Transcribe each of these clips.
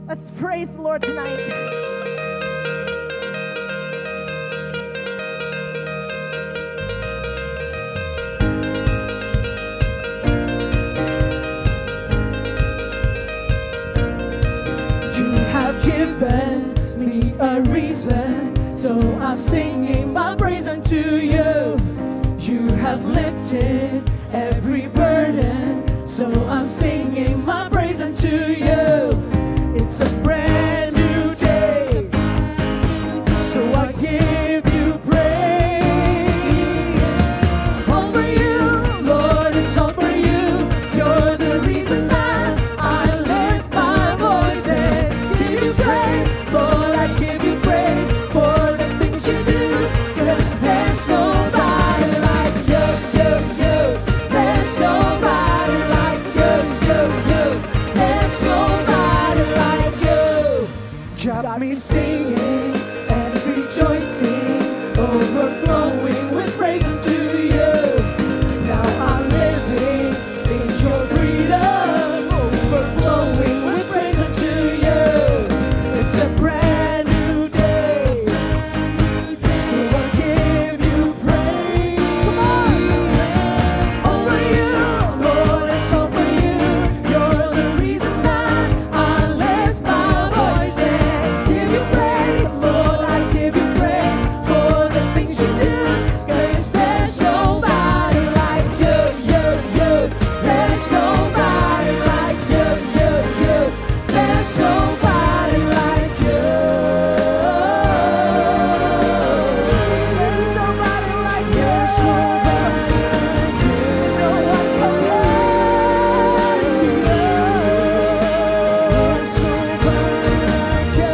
Let's praise the Lord tonight. You have given me a reason, so I'm singing my praise unto you. You have lifted every burden, so I'm singing my praise unto you. It's a brand new day, so I give you praise. All for you, Lord, it's all for you. You're the reason that I lift my voice and give you praise. Lord, I give you praise for the things you do, 'cause there's nobody like you, you, you. There's nobody like you, you, you. There's nobody like you. Got me singing and rejoicing, overflowing with praise unto you. Now I'm living in your freedom, overflowing with praise unto you. It's a brand new day, so I give you praise. Come on! All for you, Lord, it's all for you. You're the reason that I lift my voice and give you praise. Lord, I give you praise for the things you do, 'cause there's nobody like you, you, you. There's nobody like you, you, you. There's nobody like you. There's nobody like you. There's nobody like you. No one compares to you. There's nobody like you.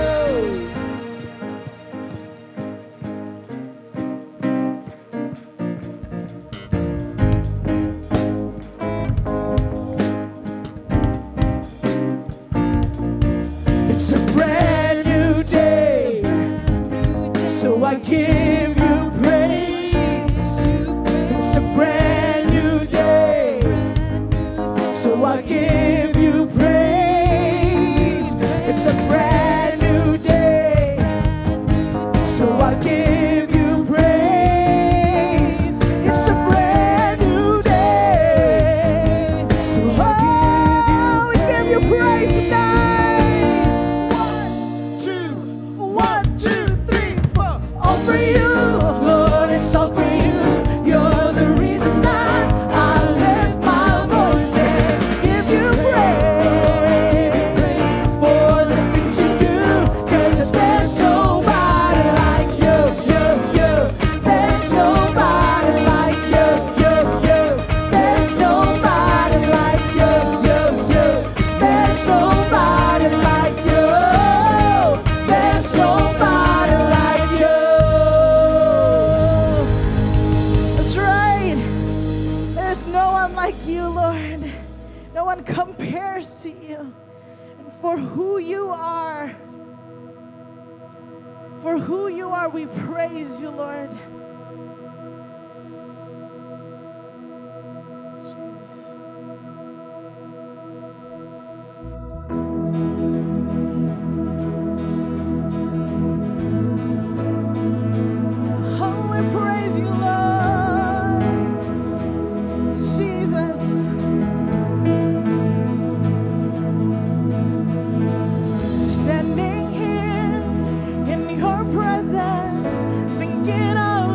It's a brand new day, so I give you praise. It's a brand new day, so I give you praise. It's a brand new day, so I give you praise. It's a brand new day, so I give you praise tonight. 1, 2, 3, 4. All for you, Lord, it's all for you. You're the reason that I lift my voice and give you praise for the things you do, 'cause there's nobody like you, you, you. There's nobody like you, you, you. There's nobody like you, you, you. There's nobody like you. There's nobody like you. That's right. There's no one like you, Lord. No one compares to you. And for who you are, we praise you, Lord. Jesus. Oh, we praise you, Lord. Jesus. Standing here in your presence, thinking of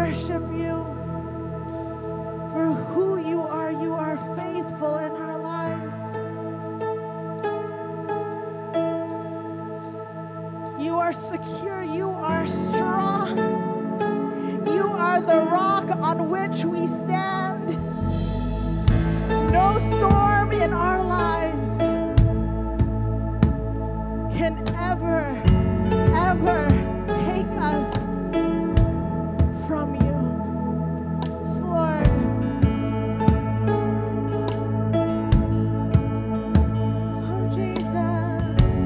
worship you for who you are. You are faithful in our lives. You are secure. You are strong. You are the rock on which we stand. No storm in our lives can ever take us from you. Yes, Lord. Oh, Jesus.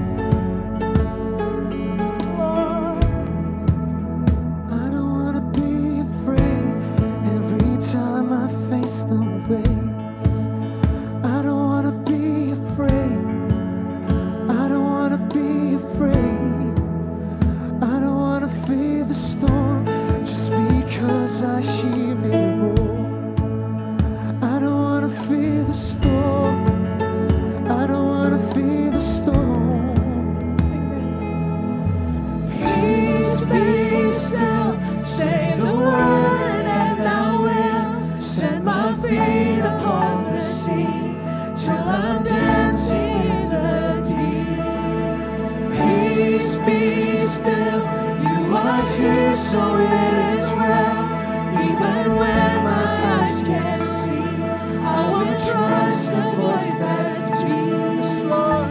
Yes, Lord. I don't want to be afraid every time I face the waves. I don't want to be afraid. I don't want to be afraid. I don't want to fear the storm just because I hear it roar. I don't want to fear the storm. I don't want to fear the storm. Sing this. Peace be still, say the word and I will set my feet upon the sea till I'm dancing in the deep. Peace be still, you are here, so it is well. Even when my eyes can't see, I will trust the voice that speaks. Lord,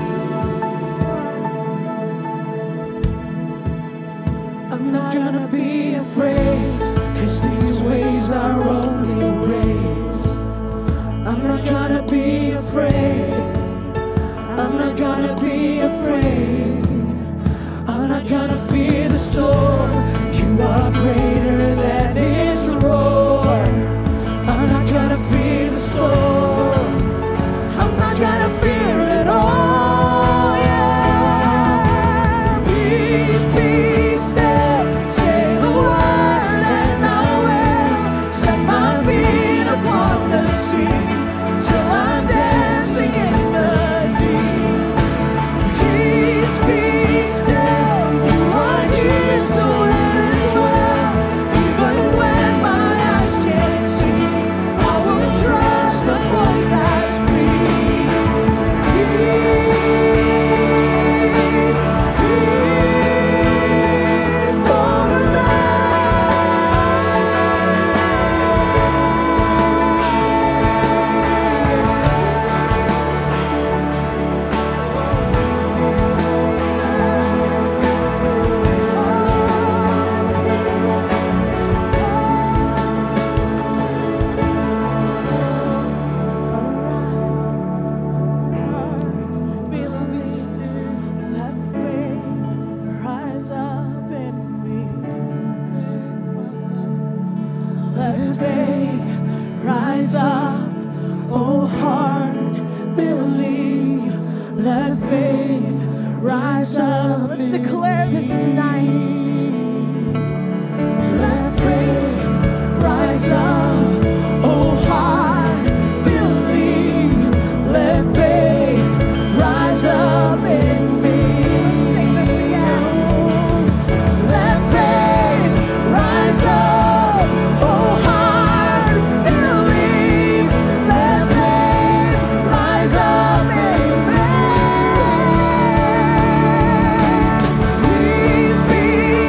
I'm not gonna be afraid, 'cause these waves are only waves. I'm not gonna be afraid. I'm not gonna be afraid. I'm not gonna fear the storm. You are greater than its roar. I'm not gonna fear the storm. I'm not gonna fear it all. Yeah. Peace be still. Say the word and I will set my feet upon the sea till I'm dancing in the deep. Peace be still. You are here, so it is well. Even when my eyes can't see, I will trust the voice that speaks. Peace, peace for me. Be still. Let faith rise up in me. Let faith rise up, oh heart, believe. Let faith rise up. Let's declare this tonight. Let faith rise up, oh heart, believe. Let faith rise up in me. Sing this again. Let faith rise up, oh heart, believe. Let faith rise up in me. Peace be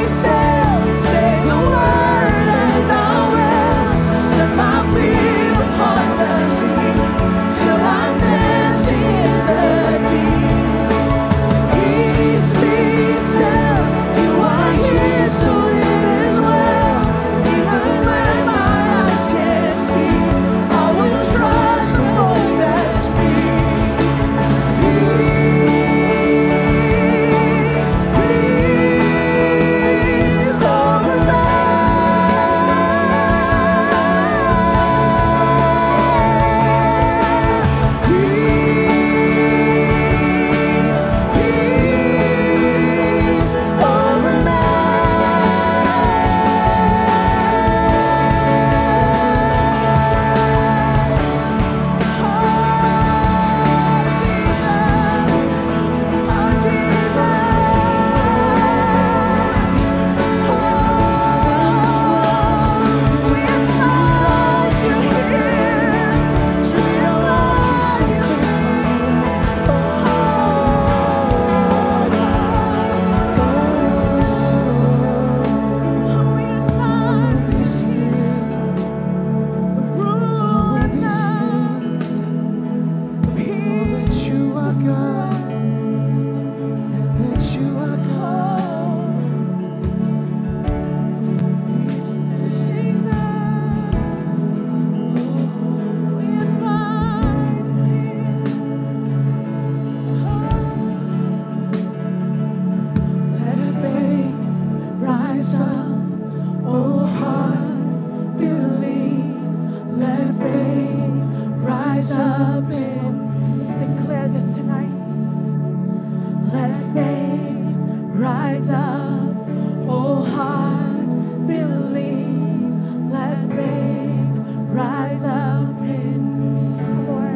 up in me. Let's declare this tonight. Let faith rise up, oh heart, believe. Let faith rise up in me. Yes, Lord.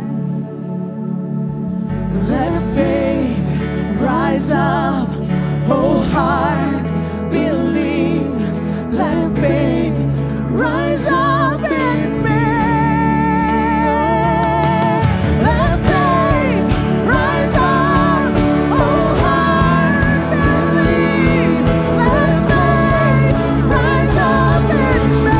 Let faith rise up, oh heart, believe. Let faith rise up in me. Let faith rise up, oh heart, believe. Let faith rise up in me.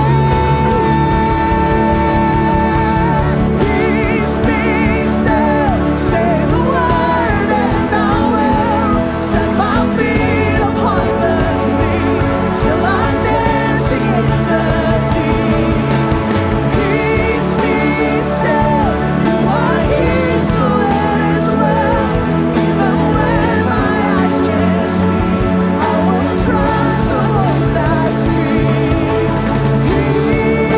Peace be still, say the word, and I will set my feet upon the sea till I'm dancing in the deep. Peace be still, you are Jesus as well. Even when my eyes can't see, I will trust the voice that speaks. Peace,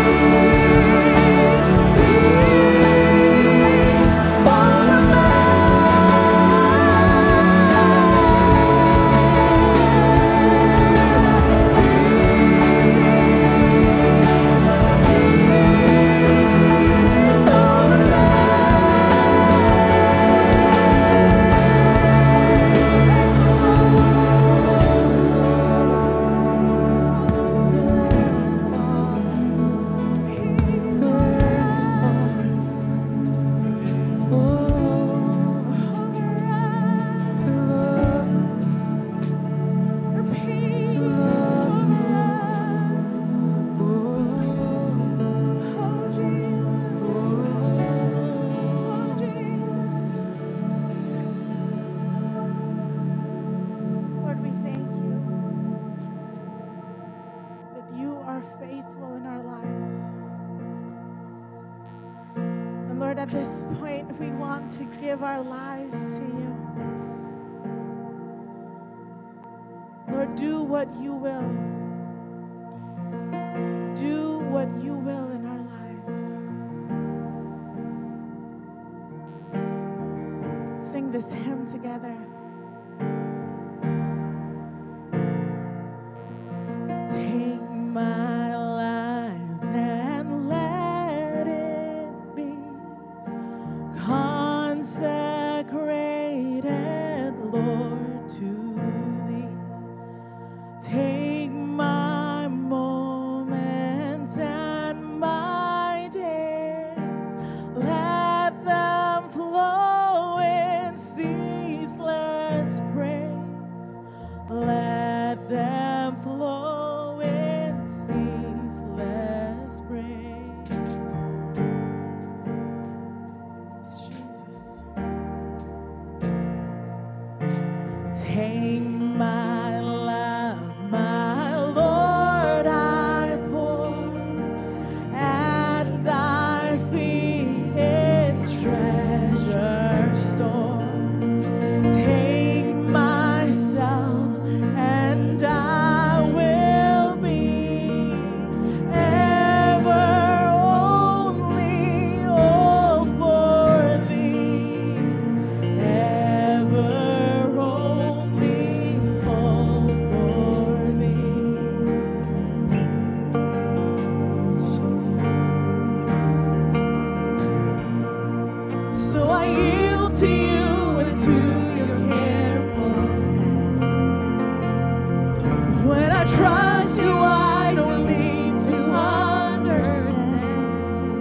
peace, all of Your peace. Oh, Jesus. Oh, Jesus. Lord, we thank you that you are faithful in our lives. And Lord, at this point, we want to give our lives to you. Lord, do what you will. Do what you will in our lives. Sing this hymn together. Take my life and let it be consecrated, Lord, to thee. Take my moments and my days, let them flow in ceaseless praise. Let them flow in ceaseless praise. Jesus. Take my love, my Lord, I pour at thy feet its treasure store. Take myself and I will be ever only all for thee. Ever only all for thee. So I yield to you and to your careful hand. When I trust you, I don't need to understand.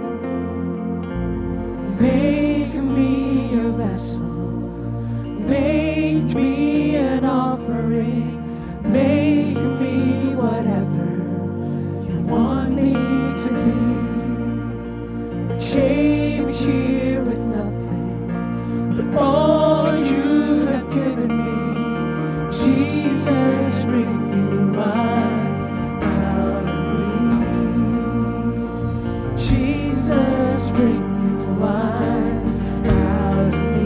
Make me your vessel. Make me an offering. Make me whatever you want me to be. Change here with nothing but all you have given me. Jesus, bring me right out of me. Jesus, bring you right out of me.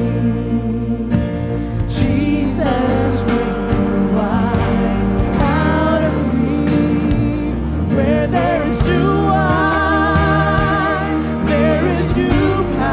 Jesus, bring you right out of me. Where there is new wine, there is new power.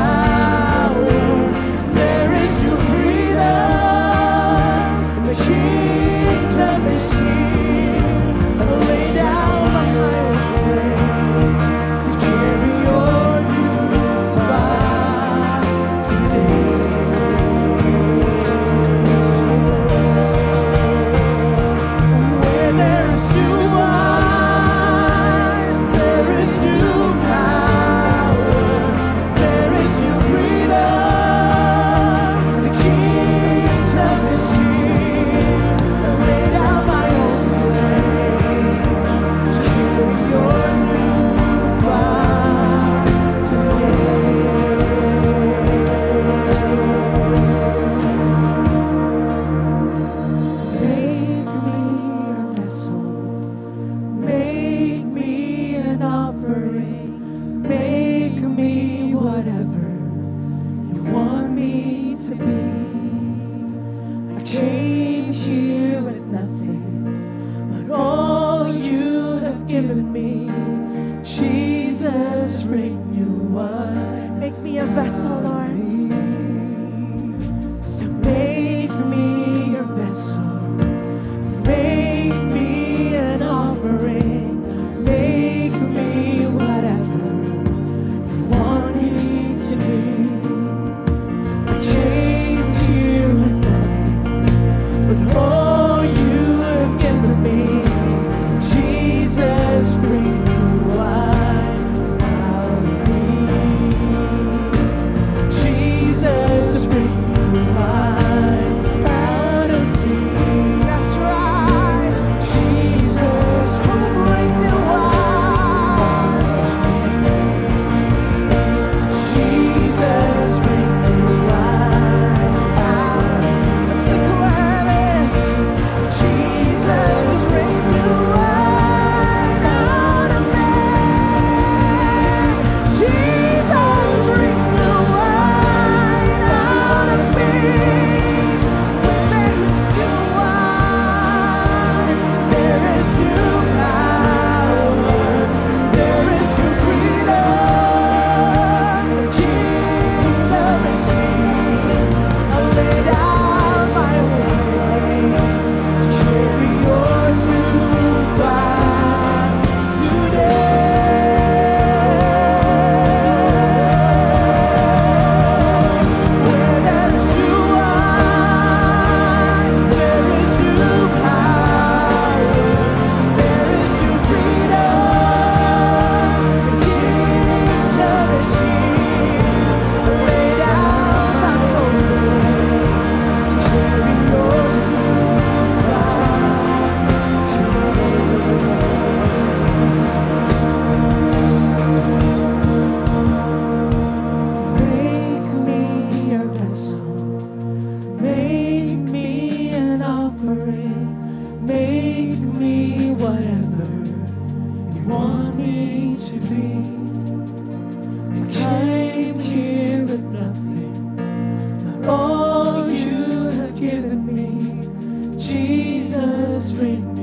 Jesus, bring